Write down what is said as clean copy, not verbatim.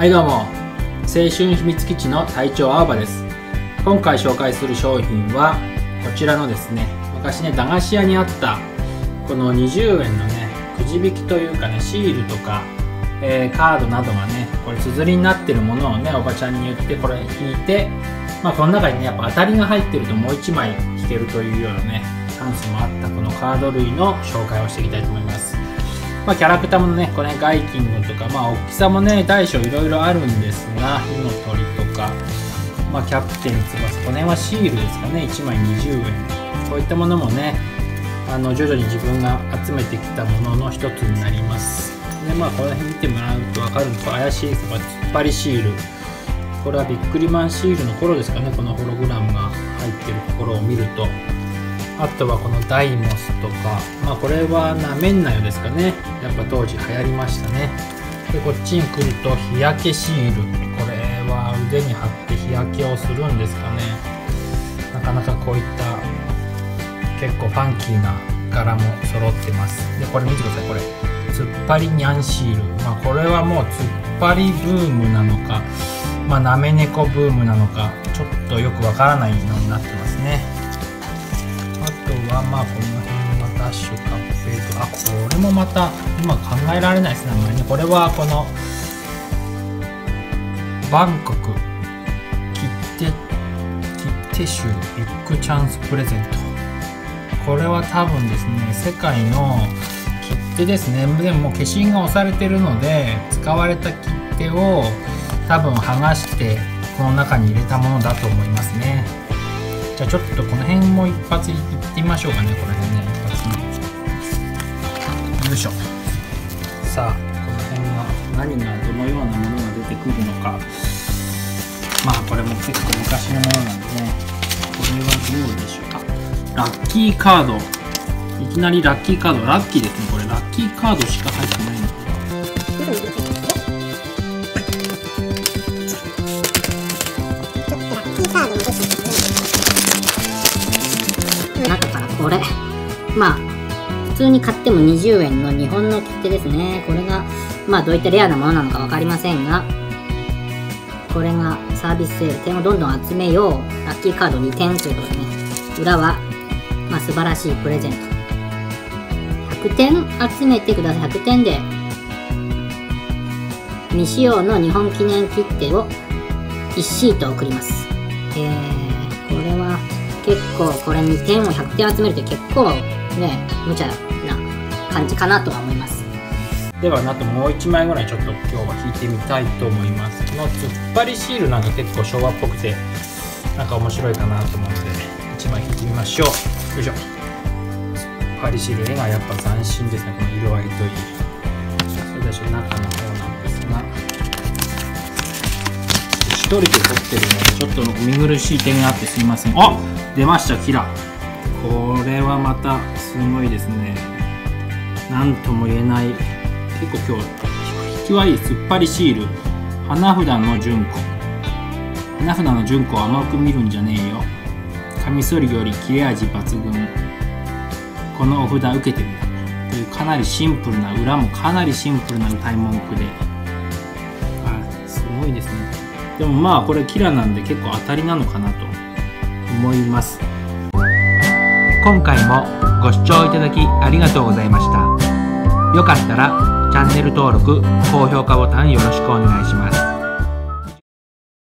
はいどうも、青春秘密基地の隊長青葉です。今回紹介する商品はこちらのですね、昔ね駄菓子屋にあったこの20円のねくじ引きというかね、シールとか、カードなどがねこれ綴りになってるものをねおばちゃんに言って、これ引いて、この中にねやっぱ当たりが入ってるともう1枚引けるというようなねチャンスもあったこのカード類の紹介をしていきたいと思います。キャラクターもね、これガイキングとか、大きさもね、大小いろいろあるんですが、火の鳥とか、キャプテン翼、この辺はシールですかね、1枚20円。こういったものもね、徐々に自分が集めてきたものの一つになります。で、この辺見てもらうと分かるんですが、怪しいですが、突っ張りシール。これはビックリマンシールの頃ですかね、このホログラムが入ってるところを見ると。あとはこのダイモスとか、これはなめんなよですかね。やっぱ当時流行りましたね。で、こっちに来ると日焼けシール。これは腕に貼って日焼けをするんですかね。なかなかこういった結構ファンキーな柄も揃ってます。で、これ見てください。これ突っ張りニャンシール。これはもう突っ張りブームなのか、なめ猫ブームなのか、ちょっとよくわからないのになってますね。あとはこの辺はダッシュカッペイと、これもまた今考えられないですね。これはこのバンコク切手集ビッグチャンスプレゼント。これは多分ですね、世界の切手ですね。でも消印が押されてるので、使われた切手を多分剥がしてこの中に入れたものだと思いますね。じゃあちょっとこの辺も一発いってみましょうかね。この辺ね、一発ね。よいしょ。さあ、この辺は何がどのようなものが出てくるのか。これも結構昔のものなんでね。これはどうでしょうか。ラッキーカード。いきなりラッキーカード。ラッキーですね。これラッキーカードしか入ってないのかな。 中からこれ普通に買っても20円の日本の切手ですね。これがどういったレアなものなのか分かりませんが、これがサービスセール、点をどんどん集めよう、ラッキーカード2点ということでね、裏は素晴らしいプレゼント、100点集めてください。100点で未使用の日本記念切手を1シート送ります。これは結構、これ2点を100点集めるって結構ね、無茶な感じかなとは思います。 ではあともう1枚ぐらいちょっと今日は引いてみたいと思います。この突っ張りシールなんか結構昭和っぽくて面白いかなと思うので1枚引いてみましょう。よいしょ。突っ張りシール、絵がやっぱ斬新ですね。この色合いといい。それでしょ、中の方なんですが、一人で撮ってるのでちょっとお見苦しい点があってすいません。出ました、キラ。これはまたすごいですね。なんとも言えない。結構今日引きはいい。突っ張りシール、花札の順子。花札の順子を甘く見るんじゃねえよ。カミソリより切れ味抜群。このお札受けてみたという、かなりシンプルな、裏もかなりシンプルな歌い文句で、すごいですね。でもこれキラなんで結構当たりなのかなと思います。今回もご視聴いただきありがとうございました。よかったらチャンネル登録、高評価ボタンよろしくお願いします。